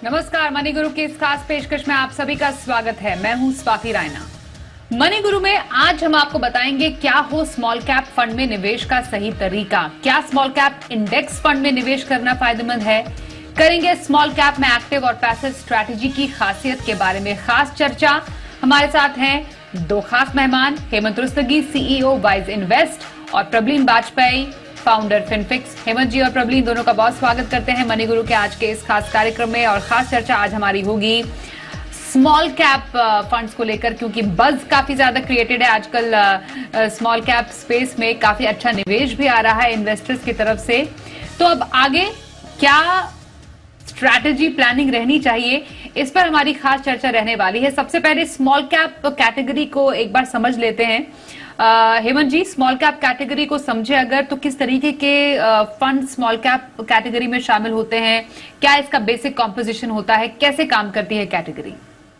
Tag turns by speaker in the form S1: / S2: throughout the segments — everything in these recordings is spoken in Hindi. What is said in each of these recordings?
S1: नमस्कार, मनी गुरु की इस खास पेशकश में आप सभी का स्वागत है। मैं हूं स्वाति रायना। मनी गुरु में आज हम आपको बताएंगे क्या हो स्मॉल कैप फंड में निवेश का सही तरीका, क्या स्मॉल कैप इंडेक्स फंड में निवेश करना फायदेमंद है, करेंगे स्मॉल कैप में एक्टिव और पैसिव स्ट्रैटेजी की खासियत के बारे में खास चर्चा। हमारे साथ हैं दो खास मेहमान, Hemant Rustagi, CEO Wise Invest, और प्रबलीन बाजपेयी, फाउंडर फिनफिक्स। हेमंत जी और प्रबलीन दोनों का बहुत स्वागत करते हैं मनी गुरु के आज के इस खास कार्यक्रम में। और खास चर्चा आज हमारी होगी स्मॉल कैप फंड्स को लेकर, क्योंकि बज काफी ज्यादा क्रिएटेड है आजकल स्मॉल कैप स्पेस में। काफी अच्छा निवेश भी आ रहा है इन्वेस्टर्स की तरफ से। तो अब आगे क्या स्ट्रैटेजी प्लानिंग रहनी चाहिए, इस पर हमारी खास चर्चा रहने वाली है। सबसे पहले स्मॉल कैप कैटेगरी को एक बार समझ लेते हैं। Hemant ji, small cap category को समझे अगर, तो किस तरीके के फंड स्मॉल कैप कैटेगरी में शामिल होते हैं, क्या इसका बेसिक कॉम्पोजिशन होता है, कैसे काम करती है कैटेगरी?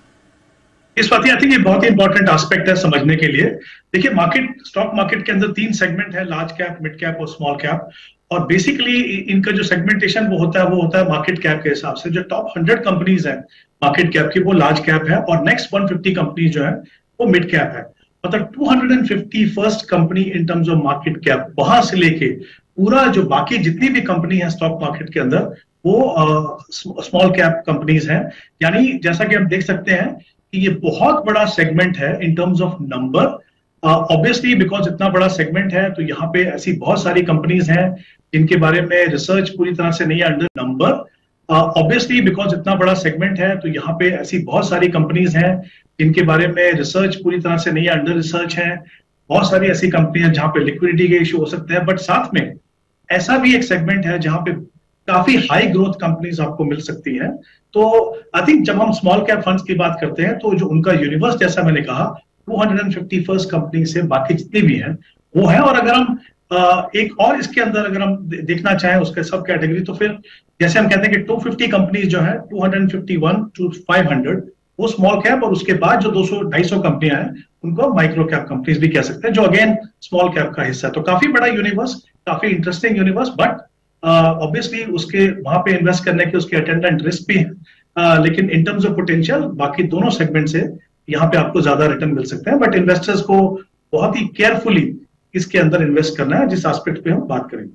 S2: इस बात आई थिंक ये बहुत ही इंपॉर्टेंट एस्पेक्ट है समझने के लिए। देखिए, स्टॉक मार्केट के अंदर 3 सेगमेंट है, लार्ज कैप, मिड कैप और स्मॉल कैप। और बेसिकली इनका जो सेगमेंटेशन वो होता है मार्केट कैप के हिसाब से। जो टॉप 100 कंपनीज हैं मार्केट कैप की, वो लार्ज कैप है, और नेक्स्ट 150 कंपनीज जो है वो मिड कैप है। मतलब 250 first company in terms of market cap, वहां से लेके पूरा जो बाकी जितनी भी कंपनी है स्टॉक मार्केट के अंदर, वो स्मॉल कैप कंपनीज हैं। यानी जैसा कि आप देख सकते हैं कि ये बहुत बड़ा सेगमेंट है in terms of number. Obviously because इतना बड़ा सेगमेंट है तो यहाँ पे ऐसी बहुत सारी कंपनीज हैं जिनके बारे में रिसर्च पूरी तरह से नहीं है अंडर नंबर। ऑब्वियसली बिकॉज इतना बड़ा सेगमेंट है तो यहाँ पे ऐसी बहुत सारी कंपनीज हैं जिनके बारे में रिसर्च पूरी तरह से नहीं है, अंडर रिसर्च है। बहुत सारी ऐसी कंपनियां जहां पे लिक्विडिटी के इशू हो सकते हैं, बट साथ में ऐसा भी एक सेगमेंट है जहां पे काफी हाई ग्रोथ कंपनीज आपको मिल सकती हैं। तो आई थिंक जब हम स्मॉल कैप फंड्स की बात करते हैं तो जो उनका यूनिवर्स, जैसा मैंने कहा, 250 फर्स्ट कंपनी से बाकी जितनी भी हैं वो है। और अगर हम एक और इसके अंदर अगर हम देखना चाहें उसके सब कैटेगरी, तो फिर जैसे हम कहते हैं कि 250 कंपनीज जो है 251 to 500 वो स्मॉल कैप, और उसके बाद जो 200-250 कंपनियां हैं उनको माइक्रो कैप कंपनीज भी कह सकते हैं, जो अगेन स्मॉल कैप का हिस्सा है। तो काफी बड़ा यूनिवर्स, काफी इंटरेस्टिंग यूनिवर्स, बट ऑब्वियसली उसके वहां पे इन्वेस्ट करने के उसके अटेंडेंट रिस्क भी है। लेकिन इन टर्म्स ऑफ पोटेंशियल बाकी दोनों सेगमेंट से यहाँ पे आपको ज्यादा रिटर्न मिल सकते हैं। बट इन्वेस्टर्स को बहुत ही केयरफुली इसके अंदर इन्वेस्ट करना है, जिस एस्पेक्ट पे हम बात करेंगे।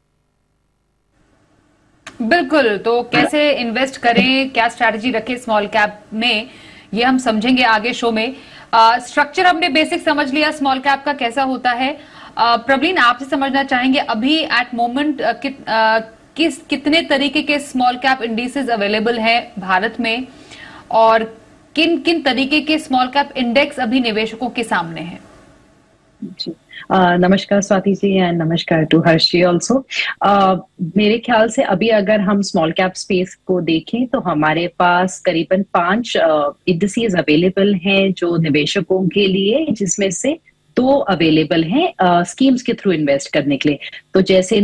S1: बिल्कुल, तो कैसे इन्वेस्ट करें, क्या स्ट्रैटेजी रखें स्मॉल कैप में, ये हम समझेंगे आगे शो में। स्ट्रक्चर हमने बेसिक समझ लिया स्मॉल कैप का कैसा होता है। प्रबलीन, आपसे समझना चाहेंगे अभी एट मोमेंट कितने तरीके के स्मॉल कैप इंडिसेस अवेलेबल हैं भारत में, और किन किन तरीके के स्मॉल कैप इंडेक्स अभी निवेशकों के सामने हैं?
S3: जी, नमस्कार स्वाति जी, एंड नमस्कार टू हर्षी ऑल्सो। मेरे ख्याल से अभी अगर हम स्मॉल कैप स्पेस को देखें तो हमारे पास करीबन 5 इंडिसेस अवेलेबल हैं जो निवेशकों के लिए, जिसमें से 2 अवेलेबल हैं स्कीम्स के थ्रू इन्वेस्ट करने के लिए। तो जैसे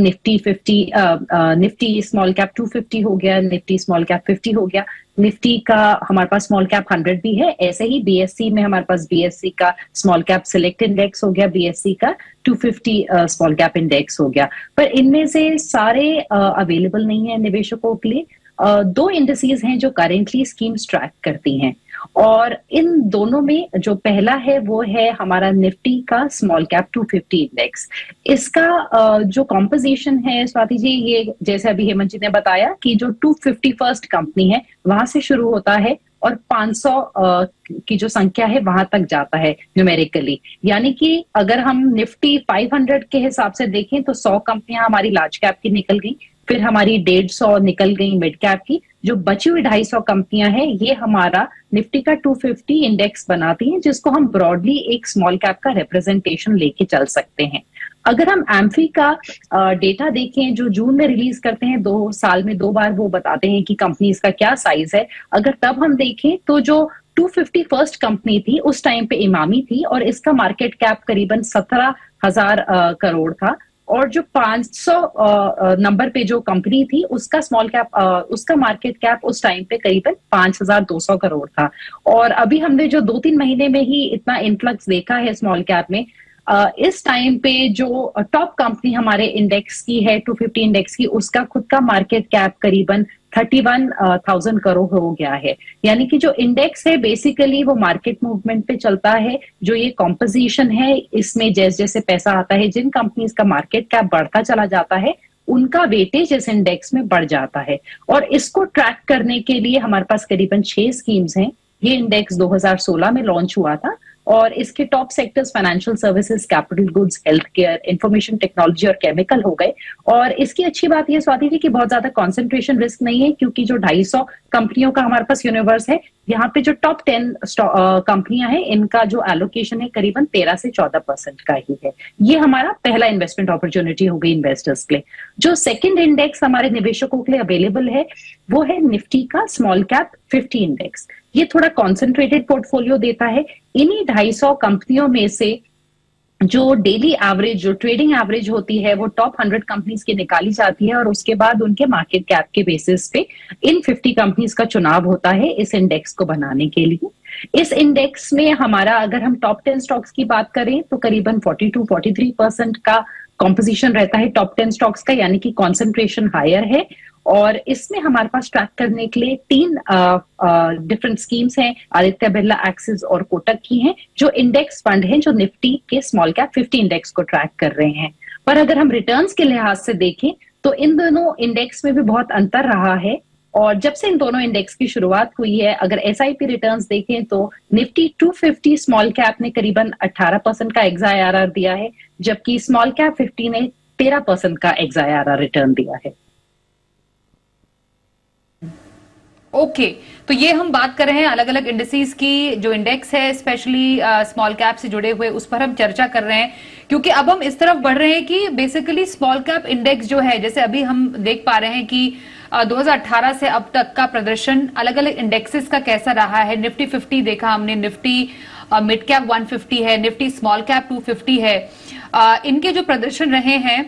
S3: निफ्टी स्मॉल कैप 250 हो गया, निफ्टी स्मॉल कैप 50 हो गया, निफ्टी का हमारे पास स्मॉल कैप 100 भी है। ऐसे ही बीएससी में हमारे पास बीएससी का स्मॉल कैप सिलेक्ट इंडेक्स हो गया, बीएससी का 250 स्मॉल कैप इंडेक्स हो गया। पर इनमें से सारे अवेलेबल नहीं है निवेशकों के लिए। 2 इंडिसेस हैं जो करेंटली स्कीम्स ट्रैक करती हैं, और इन दोनों में जो पहला है वो है हमारा निफ्टी का स्मॉल कैप 250 इंडेक्स। इसका जो कॉम्पोजिशन है स्वाति जी, ये जैसे अभी हेमंत जी ने बताया कि जो 250 फर्स्ट कंपनी है वहां से शुरू होता है और 500 की जो संख्या है वहां तक जाता है न्यूमेरिकली। यानी कि अगर हम निफ्टी 500 के हिसाब से देखें तो 100 कंपनियां हमारी लार्ज कैप की निकल गई, फिर हमारी 150 निकल गई मिड कैप की। जो बची हुई 250 कंपनियां हैं ये हमारा निफ्टी का 250 इंडेक्स बनाती हैं, जिसको हम ब्रॉडली एक स्मॉल कैप का रिप्रेजेंटेशन लेके चल सकते हैं। अगर हम एम्फी का डेटा देखें जो जून में रिलीज करते हैं, 2 साल में 2 बार वो बताते हैं कि कंपनीज का क्या साइज है, अगर तब हम देखें तो जो 250 फर्स्ट कंपनी थी उस टाइम पे इमामी थी, और इसका मार्केट कैप करीबन 17,000 करोड़ था। और जो 500 नंबर पे जो कंपनी थी उसका स्मॉल कैप उसका मार्केट कैप उस टाइम पे करीबन 5,200 करोड़ था। और अभी हमने जो 2-3 महीने में ही इतना इन्फ्लक्स देखा है स्मॉल कैप में, इस टाइम पे जो टॉप कंपनी हमारे इंडेक्स की है 250 इंडेक्स की, उसका खुद का मार्केट कैप करीबन 31,000 करोड़ हो गया है। यानी कि जो इंडेक्स है बेसिकली वो मार्केट मूवमेंट पे चलता है। जो ये कॉम्पोजिशन है इसमें जैसे जैसे पैसा आता है, जिन कंपनीज का मार्केट कैप बढ़ता चला जाता है उनका वेटेज इस इंडेक्स में बढ़ जाता है। और इसको ट्रैक करने के लिए हमारे पास करीबन 6 स्कीम्स हैं। ये इंडेक्स 2016 में लॉन्च हुआ था और इसके top sectors financial services, capital goods, health care, information technology और केमिकल हो गए। और इसकी अच्छी बात यह स्वाति जी कि बहुत ज्यादा कॉन्सेंट्रेशन रिस्क नहीं है, क्योंकि जो 250 कंपनियों का हमारे पास यूनिवर्स है, यहाँ पे जो टॉप 10 कंपनियां हैं इनका जो एलोकेशन है करीबन 13 से 14% का ही है। ये हमारा पहला इन्वेस्टमेंट अपॉर्चुनिटी हो गई इन्वेस्टर्स के लिए। जो सेकंड इंडेक्स हमारे निवेशकों के लिए अवेलेबल है वो है निफ्टी का स्मॉल कैप 50 इंडेक्स। ये थोड़ा कॉन्सेंट्रेटेड पोर्टफोलियो देता है। इन्हीं 250 कंपनियों में से जो डेली एवरेज, जो ट्रेडिंग एवरेज होती है वो टॉप 100 कंपनीज की निकाली जाती है और उसके बाद उनके मार्केट कैप के बेसिस पे इन 50 कंपनीज का चुनाव होता है इस इंडेक्स को बनाने के लिए। इस इंडेक्स में हमारा, अगर हम टॉप 10 स्टॉक्स की बात करें तो करीबन 42-43% का कॉम्पोजिशन रहता है टॉप 10 स्टॉक्स का, यानी कि कॉन्सेंट्रेशन हायर है। और इसमें हमारे पास ट्रैक करने के लिए 3 डिफरेंट स्कीम्स हैं, आदित्य बिरला, एक्सिस और कोटक की हैं, जो इंडेक्स फंड हैं जो निफ्टी के स्मॉल कैप 50 इंडेक्स को ट्रैक कर रहे हैं। पर अगर हम रिटर्न्स के लिहाज से देखें तो इन दोनों इंडेक्स में भी बहुत अंतर रहा है। और जब से इन दोनों इंडेक्स की शुरुआत हुई है, अगर SIP रिटर्न्स देखें तो निफ्टी 250 स्मॉल कैप ने करीबन 18% का XIRR दिया है, जबकि स्मॉल कैप 50 ने 13% का XIRR रिटर्न दिया है।
S1: ओके, तो ये हम बात कर रहे हैं अलग अलग इंडिसेस की। जो इंडेक्स है स्पेशली स्मॉल कैप से जुड़े हुए, उस पर हम चर्चा कर रहे हैं, क्योंकि अब हम इस तरफ बढ़ रहे हैं कि बेसिकली स्मॉल कैप इंडेक्स जो है, जैसे अभी हम देख पा रहे हैं कि 2018 से अब तक का प्रदर्शन अलग अलग इंडेक्सेस का कैसा रहा है। निफ्टी 50 देखा हमने, निफ्टी मिड कैप 150 है, निफ्टी स्मॉल कैप 250 है। इनके जो प्रदर्शन रहे हैं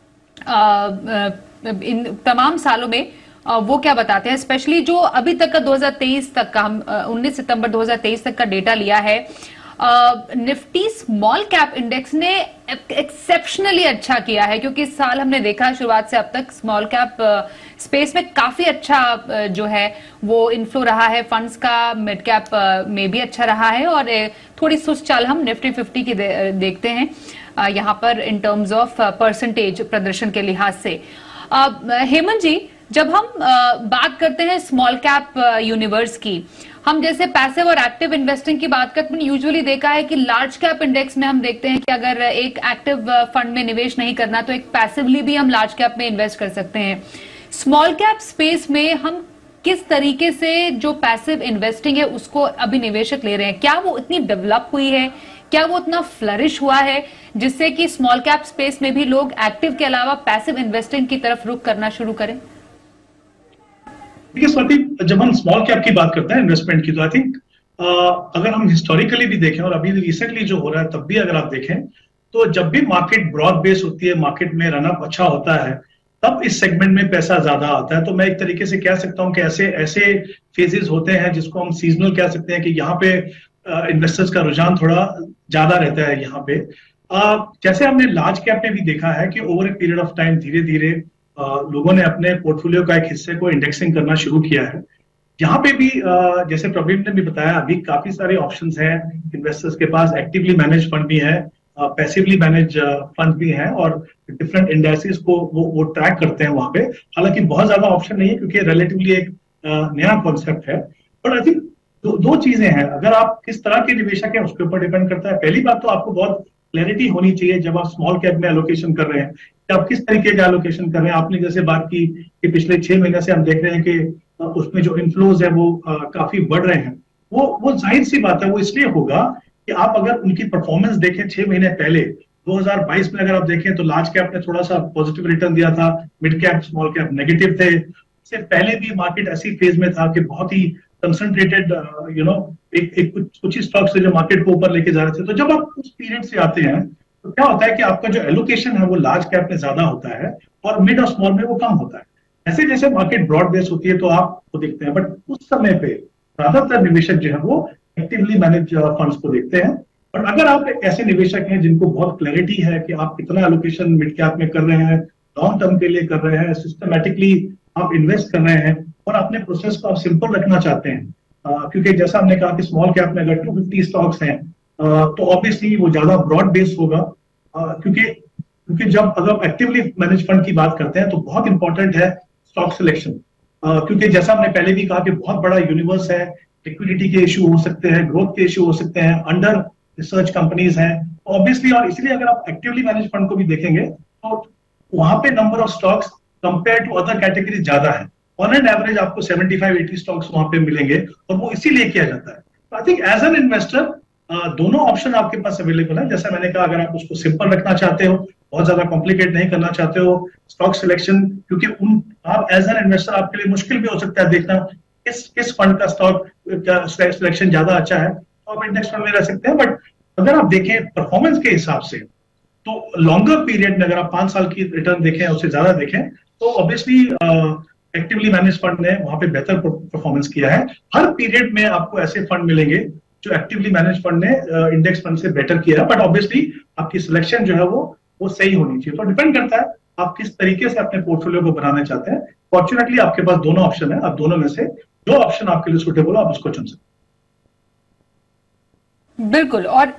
S1: इन तमाम सालों में वो क्या बताते हैं, स्पेशली जो अभी तक का 2023 तक का, हम 19 सितंबर 2023 तक का डेटा लिया है। निफ्टी स्मॉल कैप इंडेक्स ने एक्सेप्शनली अच्छा किया है, क्योंकि इस साल हमने देखा शुरुआत से अब तक स्मॉल कैप स्पेस में काफी अच्छा जो है वो इनफ्लो रहा है फंड्स का। मिड कैप में भी अच्छा रहा है और थोड़ी सुस्त चाल हम निफ्टी 50 की देखते हैं यहाँ पर इन टर्म्स ऑफ परसेंटेज प्रदर्शन के लिहाज से। हेमंत जी, जब हम बात करते हैं स्मॉल कैप यूनिवर्स की, हम जैसे पैसिव और एक्टिव इन्वेस्टिंग की बात करते हैं, यूजुअली देखा है कि लार्ज कैप इंडेक्स में हम देखते हैं कि अगर एक एक्टिव फंड में निवेश नहीं करना तो एक पैसिवली भी हम लार्ज कैप में इन्वेस्ट कर सकते हैं। स्मॉल कैप स्पेस में हम किस तरीके से जो पैसिव इन्वेस्टिंग है उसको अभी निवेशक ले रहे हैं? क्या वो इतनी डेवलप हुई है, क्या वो इतना फ्लरिश हुआ है जिससे कि स्मॉल कैप स्पेस में भी लोग एक्टिव के अलावा पैसिव इन्वेस्टिंग की तरफ रुख करना शुरू करें?
S2: देखिए स्वाति, जब हम स्मॉल कैप की बात करते हैं इन्वेस्टमेंट की, तो आई थिंक अगर हम हिस्टोरिकली भी देखें और अभी रिसेंटली जो हो रहा है तब भी अगर आप देखें, तो जब भी मार्केट ब्रॉड बेस होती है, मार्केट में रनअप अच्छा होता है, तब इस सेगमेंट में पैसा ज्यादा आता है। तो मैं एक तरीके से कह सकता हूं कि ऐसे फेजेस होते हैं जिसको हम सीजनल कह सकते हैं, कि यहाँ पे इन्वेस्टर्स का रुझान थोड़ा ज्यादा रहता है यहाँ पे। जैसे हमने लार्ज कैप में भी देखा है कि over a period of time धीरे धीरे लोगों ने अपने पोर्टफोलियो का एक हिस्से को इंडेक्सिंग करना शुरू किया है। यहाँ पे भी जैसे प्रवीण ने भी बताया, अभी काफी सारे ऑप्शंस हैं इन्वेस्टर्स के पास। एक्टिवली मैनेज फंड भी है, पैसिवली मैनेज फंड भी हैं, और डिफरेंट इंडेक्सेस को वो ट्रैक करते हैं वहां पे। हालांकि बहुत ज्यादा ऑप्शन नहीं है क्योंकि रिलेटिवली एक नया कॉन्सेप्ट है। बट आई थिंक दो चीजें हैं, अगर आप किस तरह के निवेशक हैं उसके ऊपर डिपेंड करता है। पहली बात तो आपको बहुत क्लैरिटी होनी चाहिए जब आप स्मॉल कैप में एलोकेशन कर रहे हैं कि आप किस तरीके का एलोकेशन कर रहे हैं। आपने जैसे बात की कि पिछले 6 महीने से हम देख रहे हैं कि उसमें जो इनफ्लोज है वो काफी बढ़ रहे हैं। वो जाहिर सी बात है, वो इसलिए होगा कि आप अगर उनकी परफॉर्मेंस देखें 6 महीने पहले 2022 में अगर आप देखें तो लार्ज कैप ने थोड़ा सा पॉजिटिव रिटर्न दिया था, mid cap small cap negative थे। इससे पहले भी मार्केट ऐसी फेज में था कि बहुत ही कंसंट्रेटेड कुछ ही स्टॉक्स थे जो मार्केट को ऊपर लेके जा रहे थे। तो जब आप उस पीरियड से आते हैं तो क्या होता है कि आपका जो एलोकेशन है वो लार्ज कैप में ज्यादा होता है और मिड और स्मॉल में वो कम होता है। ऐसे जैसे मार्केट ब्रॉड बेस होती है तो आप वो देखते हैं, बट उस समय पे ज्यादातर निवेशक जो है वो एक्टिवली मैनेज फंड्स को देखते हैं। और अगर आप ऐसे निवेशक हैं जिनको बहुत क्लैरिटी है कि आप कितना एलोकेशन मिड कैप में कर रहे हैं, लॉन्ग टर्म के लिए कर रहे हैं, सिस्टमैटिकली आप इन्वेस्ट कर रहे हैं, और अपने प्रोसेस को आप सिंपल रखना चाहते हैं, क्योंकि जैसा हमने कहा कि स्मॉल कैप में अगर 250 स्टॉक्स हैं तो ऑब्वियसली वो ज्यादा ब्रॉड बेस्ड होगा, क्योंकि जब अगर एक्टिवली मैनेज फंड की बात करते हैं तो बहुत इंपॉर्टेंट है स्टॉक सिलेक्शन, क्योंकि जैसा हमने पहले भी कहा कि बहुत बड़ा यूनिवर्स है, लिक्विडिटी के इशू हो सकते हैं, ग्रोथ के इशू हो सकते हैं, अंडर रिसर्च कंपनीज हैं ऑब्वियसली, और इसलिए अगर आप एक्टिवली मैनेज फंड को भी देखेंगे तो वहां पे number of stocks compare to other categories ज्यादा है। ऑन एन एवरेज आपको 75-80 स्टॉक्स वहां पे मिलेंगे और वो इसीलिए किया जाता है। तो I think as an investor दोनों ऑप्शन आपके पास अवेलेबल है। जैसा मैंने कहा, अगर आप उसको सिंपल रखना चाहते हो, बहुत ज्यादा कॉम्प्लिकेट नहीं करना चाहते हो स्टॉक सिलेक्शन, क्योंकि आप एज एन इन्वेस्टर आपके लिए मुश्किल भी हो सकता है देखना किस फंड का स्टॉक का सिलेक्शन ज्यादा अच्छा है, तो आप इंडेक्स फंड में रह सकते हैं। बट अगर आप देखें परफॉर्मेंस के हिसाब से तो लॉन्गर पीरियड में अगर आप 5 साल की रिटर्न देखें, उससे ज्यादा देखें, तो ऑब्वियसली एक्टिवली मैनेज फंड ने वहां पे बेहतर परफॉर्मेंस किया है। हर पीरियड में आपको ऐसे फंड मिलेंगे जो एक्टिवली मैनेज फंड ने इंडेक्स फंड से बेटर किया है, बट ऑब्वियसली आपकी सिलेक्शन जो है वो सही होनी चाहिए। तो डिपेंड करता है आप किस तरीके से अपने पोर्टफोलियो को बनाना चाहते हैं। फॉर्चुनेटली आपके पास दोनों ऑप्शन है, आप दोनों में से जो ऑप्शन आपके लिए सुटेबल हो आप उसको चुन सकते हैं।
S1: बिल्कुल, और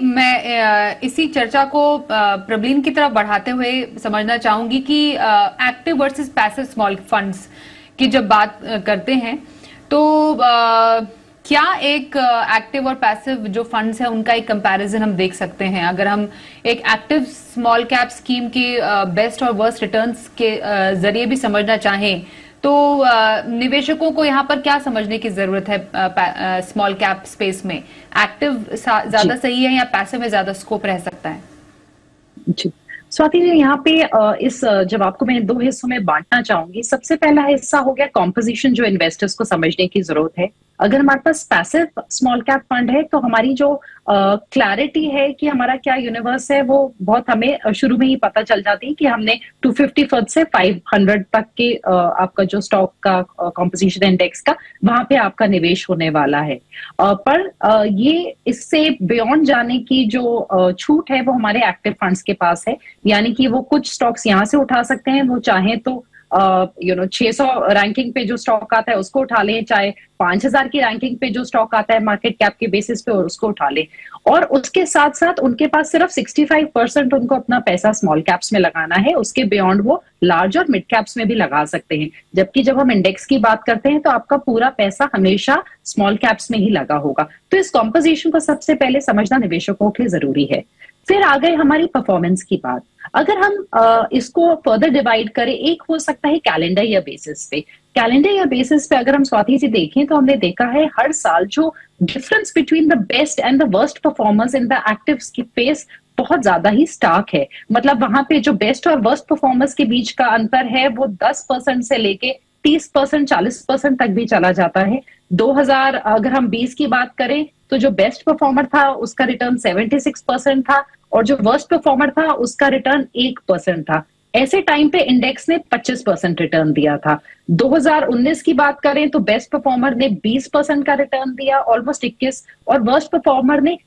S1: इसी चर्चा को प्रबलीन की तरफ बढ़ाते हुए समझना चाहूंगी कि active versus passive small funds की जब बात करते हैं तो क्या एक एक्टिव और पैसिव जो फंड्स हैं उनका एक कंपैरिजन हम देख सकते हैं? अगर हम एक एक्टिव स्मॉल कैप स्कीम के बेस्ट और वर्स्ट रिटर्न्स के जरिए भी समझना चाहें तो निवेशकों को यहाँ पर क्या समझने की जरूरत है स्मॉल कैप स्पेस में? एक्टिव ज्यादा सही है या पैसिव में ज्यादा स्कोप रह सकता है?
S3: जी स्वाति जी, यहाँ पे इस जवाब को मैं 2 हिस्सों में बांटना चाहूंगी। सबसे पहला हिस्सा हो गया कॉम्पोजिशन, जो इन्वेस्टर्स को समझने की जरूरत है। अगर हमारे पास पैसिव स्मॉल कैप फंड है तो हमारी जो क्लैरिटी है कि हमारा क्या यूनिवर्स है वो बहुत हमें शुरू में ही पता चल जाती है कि हमने 250 फर्द से 500 तक के आपका जो स्टॉक का कॉम्पोजिशन इंडेक्स का वहां पे आपका निवेश होने वाला है। पर ये इससे बियॉन्ड जाने की जो छूट है वो हमारे एक्टिव फंड्स के पास है, यानी कि वो कुछ स्टॉक्स यहाँ से उठा सकते हैं, वो चाहे तो 600 रैंकिंग पे जो स्टॉक आता है उसको उठा लें, चाहे 5000 की रैंकिंग पे जो स्टॉक आता है मार्केट कैप के बेसिस पे और उसको उठा लें। और उसके साथ साथ उनके पास सिर्फ 65% उनको अपना पैसा स्मॉल कैप्स में लगाना है, उसके बियॉन्ड वो लार्ज और मिड कैप्स में भी लगा सकते हैं। जबकि जब हम इंडेक्स की बात करते हैं तो आपका पूरा पैसा हमेशा स्मॉल कैप्स में ही लगा होगा। तो इस कॉम्पोजिशन को सबसे पहले समझना निवेशकों के लिए जरूरी है। फिर आ गए हमारी परफॉर्मेंस की बात। अगर हम इसको फर्दर डिवाइड करें, एक हो सकता है कैलेंडर ईयर बेसिस पे। कैलेंडर ईयर बेसिस पे अगर हम स्वाति से देखें तो हमने देखा है हर साल जो difference between the best and the worst performers in the active space बहुत ज्यादा ही स्टार्क है। मतलब वहां पे जो बेस्ट और वर्स्ट परफॉर्मर्स के बीच का अंतर है वो 10% से लेके 30%, 40% तक भी चला जाता है। 2000 अगर हम 20 की बात करें तो जो बेस्ट परफॉर्मर था उसका रिटर्न 76% था और जो वर्स्ट परफॉर्मर था उसका रिटर्न 1% था। ऐसे टाइम पे इंडेक्स ने 25% रिटर्न दिया था। 2019 की बात करें तो बेस्ट परफॉर्मर ने 20% का रिटर्न दिया, ऑलमोस्ट 21, और वर्स्ट परफॉर्मर ने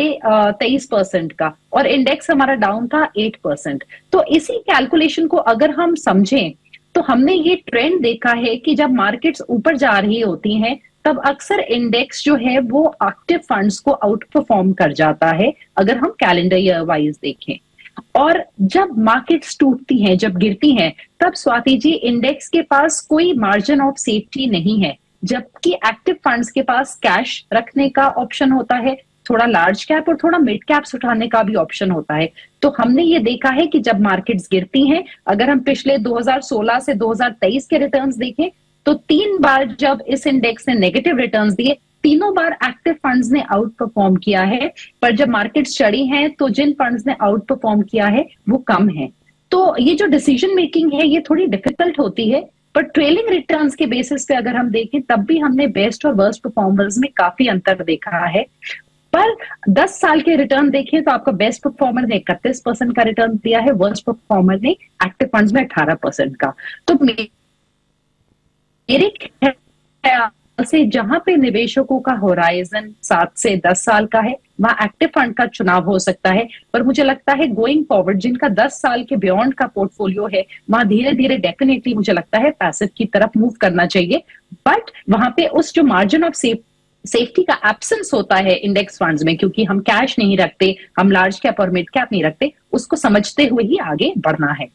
S3: 23.5% का, और इंडेक्स हमारा डाउन था 8%। तो इसी कैलकुलेशन को अगर हम समझें तो हमने ये ट्रेंड देखा है कि जब मार्केट्स ऊपर जा रही होती हैं तब अक्सर इंडेक्स जो है वो एक्टिव फंड्स को आउट परफॉर्म कर जाता है अगर हम कैलेंडर ईयर वाइज देखें। और जब मार्केट्स टूटती हैं, जब गिरती हैं, तब स्वाति जी इंडेक्स के पास कोई मार्जिन ऑफ सेफ्टी नहीं है, जबकि एक्टिव फंड्स के पास कैश रखने का ऑप्शन होता है, थोड़ा लार्ज कैप और थोड़ा मिड कैप्स उठाने का भी ऑप्शन होता है। तो हमने ये देखा है कि जब मार्केट्स गिरती हैं, अगर हम पिछले 2016 से 2023 के रिटर्न्स देखें तो 3 बार जब इस इंडेक्स ने नेगेटिव रिटर्न्स दिए, तीनों बार एक्टिव फंड्स ने आउट परफॉर्म किया है। पर जब मार्केट्स चढ़ी हैं तो जिन फंड्स ने आउट परफॉर्म किया है वो कम है। तो ये जो डिसीजन मेकिंग है ये थोड़ी डिफिकल्ट होती है, पर ट्रेलिंग रिटर्न्स के बेसिस पे अगर हम देखें तब भी हमने बेस्ट और वर्स्ट परफॉर्मर्स में काफी अंतर देखा है। पर 10 साल के रिटर्न देखें तो आपका बेस्ट परफॉर्मर ने 31% का रिटर्न दिया है, वर्स्ट परफॉर्मर ने एक्टिव फंड्स में 18% का। तो मेरे से जहां पे निवेशकों का होराइजन 7 से 10 साल का है वहां एक्टिव फंड का चुनाव हो सकता है, पर मुझे लगता है गोइंग फॉरवर्ड जिनका 10 साल के बियॉन्ड का पोर्टफोलियो है वहां धीरे धीरे डेफिनेटली मुझे लगता है पैसिव की तरफ मूव करना चाहिए। बट वहां पे उस जो मार्जिन ऑफ सेफ्टी का एब्सेंस होता है इंडेक्स फंड्स में, क्योंकि हम कैश नहीं रखते, हम लार्ज कैप और मिड कैप नहीं रखते, उसको समझते हुए ही आगे बढ़ना है।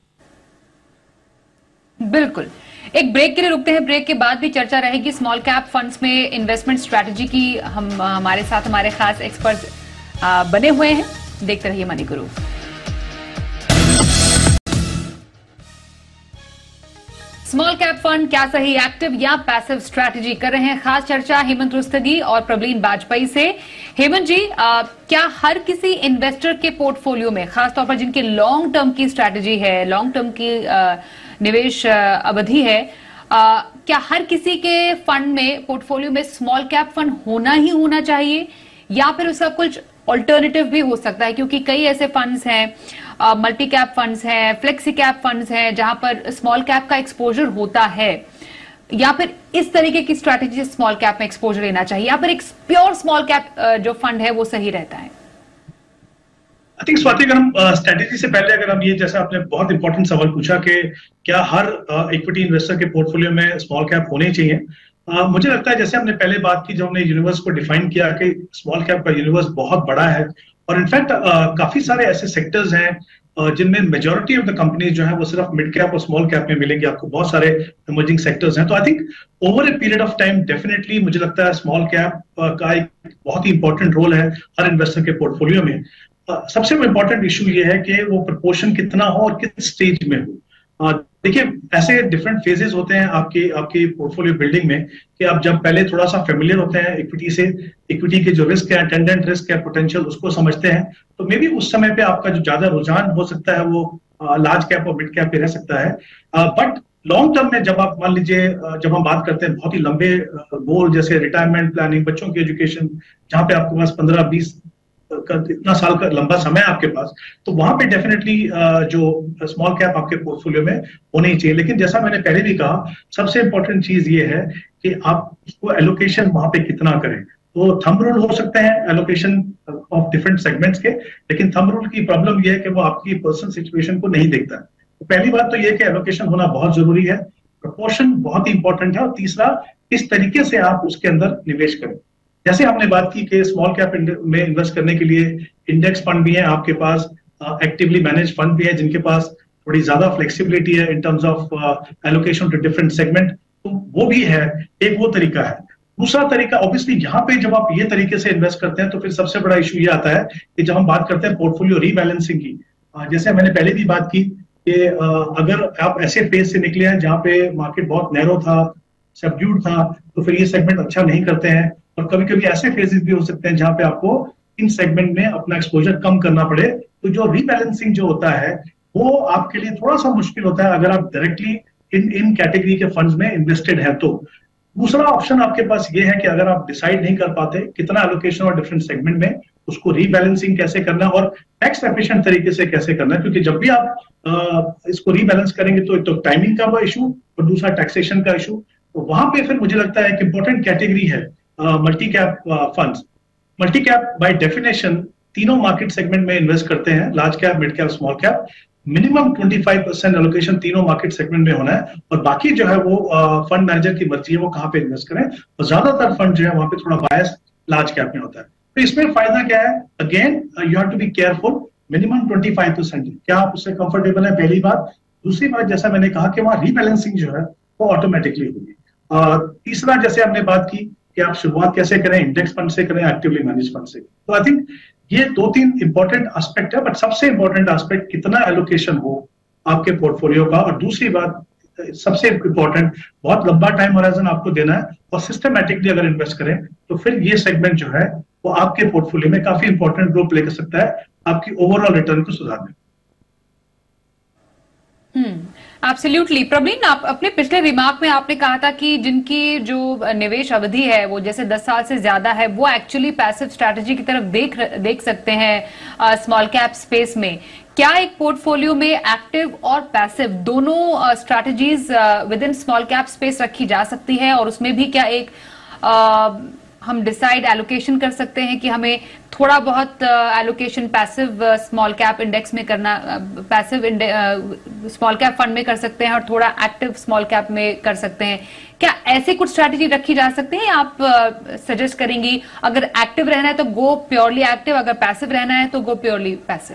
S1: बिल्कुल। एक ब्रेक के लिए रुकते हैं, ब्रेक के बाद भी चर्चा रहेगी स्मॉल कैप फंड्स में इन्वेस्टमेंट स्ट्रैटेजी की। हमारे साथ हमारे खास एक्सपर्ट बने हुए हैं, देखते रहिए मनी गुरु। स्मॉल कैप फंड क्या सही एक्टिव या पैसिव स्ट्रैटेजी, कर रहे हैं खास चर्चा हेमंत रुस्तगी और प्रवीण वाजपेयी से। हेमंत जी, क्या हर किसी इन्वेस्टर के पोर्टफोलियो में, खासतौर पर जिनके लॉन्ग टर्म की स्ट्रैटेजी है, लॉन्ग टर्म की निवेश अवधि है, क्या हर किसी के फंड में, पोर्टफोलियो में स्मॉल कैप फंड होना ही होना चाहिए, या फिर उसका कुछ ऑल्टरनेटिव भी हो सकता है? क्योंकि कई ऐसे फंड्स हैं, मल्टी कैप फंड्स हैं, फ्लेक्सी कैप फंड्स हैं, जहां पर स्मॉल कैप का एक्सपोजर होता है, या फिर इस तरीके की स्ट्रैटेजी स्मॉल कैप में एक्सपोजर लेना चाहिए, या फिर एक प्योर स्मॉल कैप जो फंड है वो सही रहता है?
S2: आई थिंक स्वाति, अगर हम स्ट्रेटेजी से पहले अगर हम ये, जैसे आपने बहुत इंपॉर्टेंट सवाल पूछा कि क्या हर इक्विटी इन्वेस्टर के पोर्टफोलियो में स्मॉल कैप होने चाहिए, मुझे लगता है जैसे हमने पहले बात की, जब हमने यूनिवर्स को डिफाइन किया कि स्मॉल कैप का यूनिवर्स बहुत बड़ा है, और इनफैक्ट काफी सारे ऐसे सेक्टर्स हैं जिनमें मेजॉरिटी ऑफ द कंपनीज जो है वो सिर्फ मिड कैप और स्मॉल कैप में मिलेंगे आपको। बहुत सारे इमर्जिंग सेक्टर्स हैं, तो I think over a period of time definitely मुझे लगता है स्मॉल कैप का एक बहुत ही इंपॉर्टेंट रोल है हर इन्वेस्टर के पोर्टफोलियो में। सबसे इंपॉर्टेंट इशू ये है कि वो प्रपोर्शन कितना हो और किस स्टेज में हो। देखिए, ऐसे डिफरेंट फेजेस होते हैं आपकी पोर्टफोलियो बिल्डिंग में कि आप जब पहले थोड़ा सा फेमिलियर होते हैं इक्विटी से, इक्विटी के जो रिस्क है, अटेंडेंट रिस्क है, पोटेंशियल, उसको समझते हैं, तो मे बी उस समय पे आपका जो ज्यादा रुझान हो सकता है वो लार्ज कैप और मिड कैप पे रह सकता है। बट लॉन्ग टर्म में जब आप मान लीजिए, जब हम बात करते हैं बहुत ही लंबे गोल, जैसे रिटायरमेंट प्लानिंग, बच्चों की एजुकेशन, जहां पे आपके पास 15-20 इतना साल का लंबा समय है आपके पास, तो वहां पे डेफिनेटली जो स्मॉल कैप आपके पोर्टफोलियो में होनी ही चाहिए। लेकिन जैसा मैंने पहले भी कहा, सबसे इंपॉर्टेंट चीज ये है कि आप उसको एलोकेशन वहां पे कितना करें। तो थंब रूल हो सकते हैं एलोकेशन ऑफ डिफरेंट सेगमेंट्स के, लेकिन थंब रूल की प्रॉब्लम ये है कि वो आपकी पर्सनल सिचुएशन को नहीं देखता है। तो पहली बात तो ये है कि एलोकेशन होना बहुत जरूरी है, प्रपोर्शन बहुत ही इंपॉर्टेंट है, और तीसरा, किस तरीके से आप उसके अंदर निवेश करें। जैसे हमने बात की कि स्मॉल कैप में इन्वेस्ट करने के लिए इंडेक्स फंड भी है आपके पास, एक्टिवली मैनेज फंड भी है जिनके पास थोड़ी ज्यादा फ्लेक्सिबिलिटी है in terms of allocation to different segment, तो वो भी है, एक वो तरीका है। दूसरा तरीका, ऑब्वियसली यहाँ पे जब आप ये तरीके से इन्वेस्ट करते हैं तो फिर सबसे बड़ा इशू ये आता है कि जब हम बात करते हैं पोर्टफोलियो रीबैलेंसिंग की, जैसे मैंने पहले भी बात की कि अगर आप ऐसे फेज से निकले हैं जहाँ पे मार्केट बहुत नैरो था, सबड्यूड था, तो फिर ये सेगमेंट अच्छा नहीं करते हैं, और कभी कभी ऐसे फेजेस भी हो सकते हैं जहां पे आपको इन सेगमेंट में अपना एक्सपोजर कम करना पड़े। तो जो रीबैलेंसिंग जो होता है वो आपके लिए थोड़ा सा मुश्किल होता है अगर आप डायरेक्टली इन कैटेगरी के फंड्स में इन्वेस्टेड है। तो दूसरा ऑप्शन आपके पास ये है कि अगर आप डिसाइड नहीं कर पाते कितना एलोकेशन और डिफरेंट सेगमेंट में, उसको रीबैलेंसिंग कैसे करना और टैक्स एफिशिएंट तरीके से कैसे करना है, क्योंकि जब भी आप इसको रीबैलेंस करेंगे तो एक तो टाइमिंग का इशू और दूसरा टैक्सेशन का इशू। तो वहां पे फिर मुझे लगता है एक इंपॉर्टेंट कैटेगरी है multi cap funds. Multi cap by definition तीनों मार्केट सेगमेंट में इन्वेस्ट करते हैं, large cap, mid cap, small cap. Minimum 25% allocation तीनों मार्केट सेगमेंट में होना है, और बाकी जो है वो फंड मैनेजर की मर्जी है वो कहाँ पे इन्वेस्ट करें। और ज्यादातर फंड जो है वहां पे थोड़ा बायस लार्ज कैप में होता है। तो इसमें फायदा क्या है, again you have to be careful, minimum 25%, क्या आप उससे कंफर्टेबल है, पहली बात। दूसरी बात, जैसा मैंने कहा कि वहां रीबैलेंसिंग जो है वो ऑटोमेटिकली होगी। तीसरा, जैसे हमने बात की कि आप शुरुआत कैसे करें, इंडेक्स फंड से करें, एक्टिवली मैनेज फंड से। तो आई थिंक ये 2-3 इंपॉर्टेंट एस्पेक्ट है, बट सबसे इंपॉर्टेंट एस्पेक्ट कितना एलोकेशन हो आपके पोर्टफोलियो का, और दूसरी बात सबसे इंपॉर्टेंट, बहुत लंबा टाइम होराइजन आपको देना है, और सिस्टमैटिकली अगर इन्वेस्ट करें तो फिर ये सेगमेंट जो है वो आपके पोर्टफोलियो में काफी इंपॉर्टेंट रोल प्ले कर सकता है आपकी ओवरऑल रिटर्न को सुधारने।
S1: एब्सोल्युटली। प्रवीण, आप अपने पिछले रिमार्क में आपने कहा था कि जिनकी जो निवेश अवधि है वो जैसे 10 साल से ज्यादा है, वो एक्चुअली पैसिव स्ट्रैटेजी की तरफ देख सकते हैं स्मॉल कैप स्पेस में। क्या एक पोर्टफोलियो में एक्टिव और पैसिव दोनों strategies within small cap space रखी जा सकती है, और उसमें भी क्या एक हम डिसाइड एलोकेशन कर सकते हैं कि हमें थोड़ा बहुत allocation passive small cap index में करना, पैसिव स्मॉल कैप फंड में कर सकते हैं और थोड़ा एक्टिव स्मॉल कैप में कर सकते हैं? क्या ऐसे कुछ स्ट्रैटेजी रखी जा सकती है? आप सजेस्ट करेंगी अगर एक्टिव रहना है तो गो प्योरली एक्टिव, अगर पैसिव रहना है तो गो प्योरली पैसिव?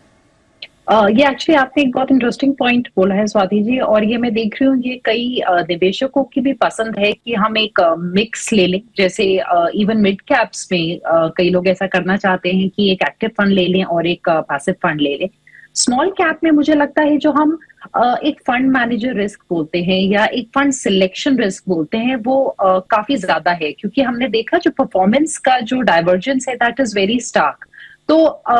S3: ये एक्चुअली आपने एक बहुत इंटरेस्टिंग पॉइंट बोला है स्वाति जी, और ये मैं देख रही हूँ ये कई निवेशकों की भी पसंद है कि हम एक मिक्स ले लें। जैसे इवन मिड कैप्स में कई लोग ऐसा करना चाहते हैं कि एक एक्टिव फंड ले लें और एक पैसिव फंड ले लें। स्मॉल कैप में मुझे लगता है जो हम एक फंड मैनेजर रिस्क बोलते हैं या एक फंड सिलेक्शन रिस्क बोलते हैं वो काफी ज्यादा है, क्योंकि हमने देखा जो परफॉर्मेंस का जो डाइवर्जेंस है दैट इज वेरी स्टार्क। तो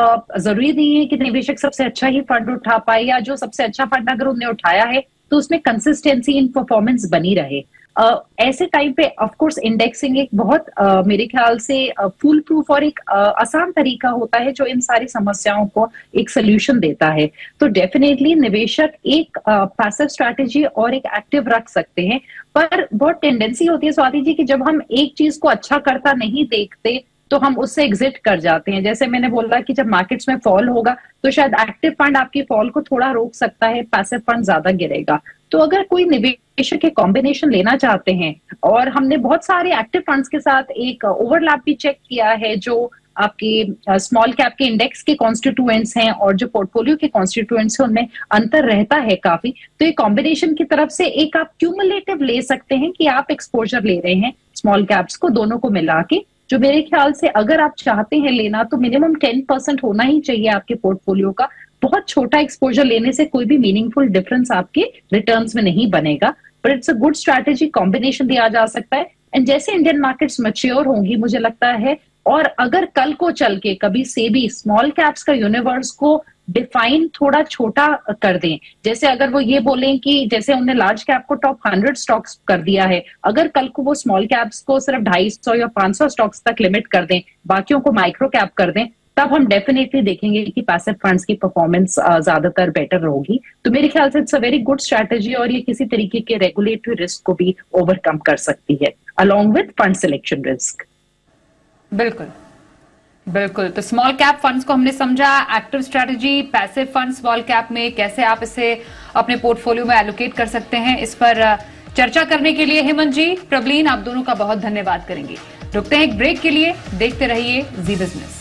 S3: जरूरी नहीं है कि निवेशक सबसे अच्छा ही फंड उठा पाए, या जो सबसे अच्छा फंड अगर उन्होंने उठाया है तो उसमें कंसिस्टेंसी इन परफॉर्मेंस बनी रहे। ऐसे टाइम पे ऑफ कोर्स इंडेक्सिंग एक बहुत मेरे ख्याल से फुल प्रूफ और एक आसान तरीका होता है जो इन सारी समस्याओं को एक सोल्यूशन देता है। तो डेफिनेटली निवेशक एक पैसिव स्ट्रैटेजी और एक एक्टिव रख सकते हैं, पर बहुत टेंडेंसी होती है स्वाति जी कि जब हम एक चीज को अच्छा करता नहीं देखते तो हम उससे एग्जिट कर जाते हैं। जैसे मैंने बोला कि जब मार्केट्स में फॉल होगा तो शायद एक्टिव फंड आपकी फॉल को थोड़ा रोक सकता है, पैसिव फंड ज्यादा गिरेगा। तो अगर कोई निवेशक एक कॉम्बिनेशन लेना चाहते हैं, और हमने बहुत सारे एक्टिव फंड्स के साथ एक ओवरलैप भी चेक किया है जो आपके स्मॉल कैप के इंडेक्स के कॉन्स्टिट्यूएंट्स हैं और जो पोर्टफोलियो के कॉन्स्टिट्यूएंट्स हैं उनमें अंतर रहता है काफी। तो ये कॉम्बिनेशन की तरफ से एक आप क्यूमुलेटिव ले सकते हैं कि आप एक्सपोजर ले रहे हैं स्मॉल कैप्स को दोनों को मिला के, जो मेरे ख्याल से अगर आप चाहते हैं लेना तो मिनिमम 10% होना ही चाहिए आपके पोर्टफोलियो का। बहुत छोटा एक्सपोजर लेने से कोई भी मीनिंगफुल डिफरेंस आपके रिटर्न्स में नहीं बनेगा, but it's a good strategy, combination दिया जा सकता है। एंड जैसे इंडियन मार्केट्स मैच्योर होंगी मुझे लगता है, और अगर कल को चल के कभी सेबी स्मॉल कैप्स का यूनिवर्स को डिफाइन थोड़ा छोटा कर दें, जैसे अगर वो ये बोलें कि जैसे उन्होंने लार्ज कैप को टॉप 100 स्टॉक्स कर दिया है, अगर कल को वो स्मॉल कैप्स को सिर्फ 250 या 500 स्टॉक्स तक लिमिट कर दें, बाकियों को माइक्रो कैप कर दें, तब हम डेफिनेटली देखेंगे कि पैसिव फंड्स की परफॉर्मेंस ज्यादातर बेटर होगी। तो मेरे ख्याल से it's a very good strategy, और ये किसी तरीके के रेगुलेटरी रिस्क को भी ओवरकम कर सकती है along with fund selection risk.
S1: बिल्कुल बिल्कुल। तो स्मॉल कैप फंड्स को हमने समझा, active strategy, passive fund small cap में कैसे आप इसे अपने पोर्टफोलियो में एलोकेट कर सकते हैं, इस पर चर्चा करने के लिए हेमंत जी, प्रबलीन, आप दोनों का बहुत धन्यवाद करेंगे। रुकते हैं एक ब्रेक के लिए, देखते रहिए जी बिजनेस।